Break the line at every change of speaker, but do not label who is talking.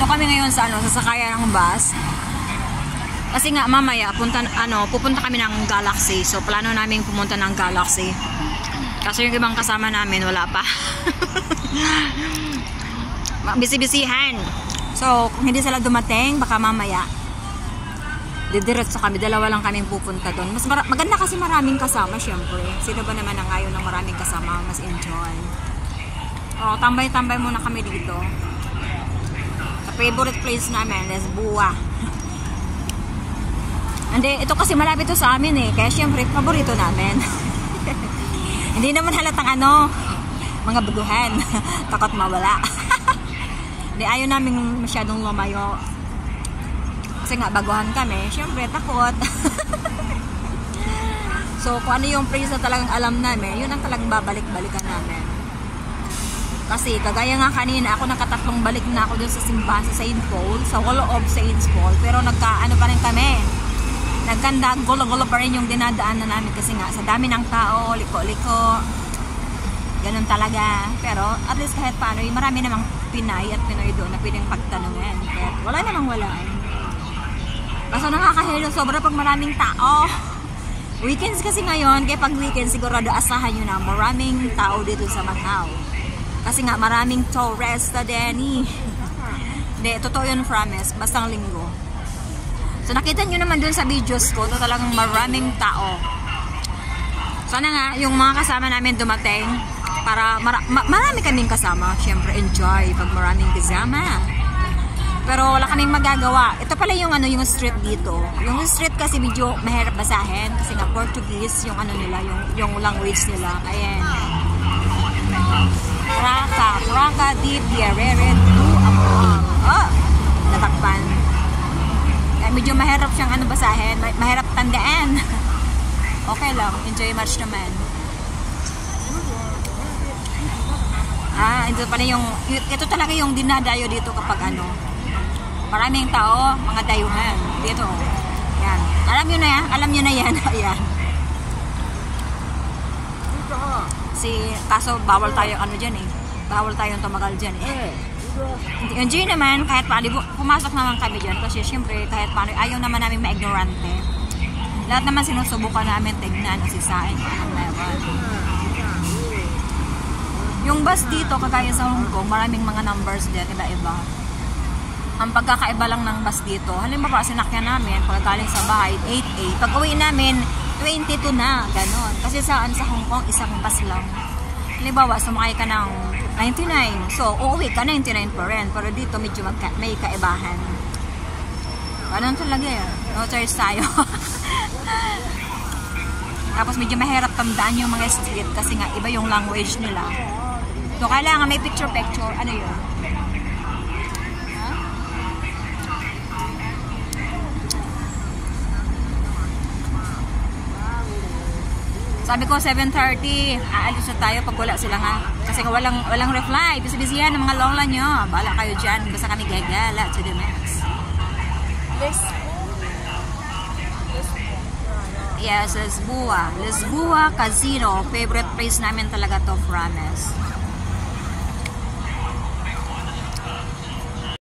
Dito kami ngayon sa sasakayan ng bus. Kasi nga mamaya pupunta kami ng Galaxy. So plano namin pumunta ng Galaxy. Kasi yung ibang kasama namin wala pa. Bisi-bisihan. So kung hindi sila dumating, baka mamaya didiretso kami. Dalawa lang kaming pupunta doon. Mas maganda kasi maraming kasama, syempre. Sino ba naman ang ayaw ng maraming kasama? Mas enjoy. Oh, tambay-tambay muna kami dito. Sa favorite place namin, Lisboa. Hindi, ito kasi malapit to sa amin eh. Kaya syempre, paborito namin. Hindi naman halatang mga baguhan. Takot mawala. Hindi, ayaw namin masyadong lumayo. Kasi nga, baguhan kami. Syempre, takot. So, kung ano yung place na talagang alam namin, yun ang talagang babalik-balikan namin. Kasi, kagaya nga kanina, ako nakatatlong balik na ako dun sa simbahan sa St. Paul, sa Hall of St. Paul. Pero pa rin kami. Gulo-gulo pa rin yung dinadaanan namin kasi nga, sa dami ng tao, liko-liko. Ganun talaga. Pero, at least kahit paano, marami namang Pinay at Pinoy doon na pwedeng pagtanungan. Kaya, wala namang walaan. Kaso nakakahilo sobra pag maraming tao. Weekends kasi ngayon, kaya pag weekend sigurado asahan nyo na maraming tao dito sa Macau. Kasi nga maraming tourist na din. Hindi, totoo yun, promise. Basta ang linggo. So nakita nyo naman dun sa videos ko, ito talagang maraming tao. Sana nga, yung mga kasama namin dumating, para marami kaming kasama. Siyempre, enjoy pag maraming kasama. Pero wala kaming magagawa. Ito pala yung yung street dito. Yung street kasi medyo mahirap basahin kasi nga Portuguese yung nila, yung language nila. Ayan. Praca di Pierre tu Amor. Oh, natakpan. Kaya medyo mahirap siyang basahin, mahirap tandaan. Okay lang, enjoy much naman. Ito pala ito talaga yung dinadayo dito kapag maraming tao, mga dayuhan. Dito. Yan. Alam nyo na yan. Ayan. Kaso bawal tayo dyan eh. Bawal tayong tumagal dyan eh. Enjoy naman, kahit paano, pumasok naman kami dyan. Kasi syempre, kahit paano, ayaw naman namin ma-ignorante. Lahat naman sinusubukan namin tignan o sisain ang level. Yung bus dito, kagaya sa Hong Kong, maraming mga numbers din, iba-iba. Ang pagkakaiba lang ng bus dito, halimbawa sinakyan namin, pagkagaling sa bahay, 8A. Pag uwi namin, 22 na, ganon. Kasi sa Hong Kong, isang bus lang. Halimbawa, sumakay ka ng 99. So, uuwi ka 99 pa rin. Pero dito, medyo may kaibahan. Ganon talaga yun. No choice tayo. Tapos medyo mahirap tandaan yung mga street kasi nga iba yung language nila. So, kailangan may picture-picture. Ano yun? Sabi ko 7:30, aalis na tayo pag wala sila nga. Kasi walang reply. Bisibisihan ng mga lola nyo. Bala kayo dyan. Basta kami gagala to the max. Yes, Lisboa. Lisboa Casino. Favorite place namin talaga to, promise.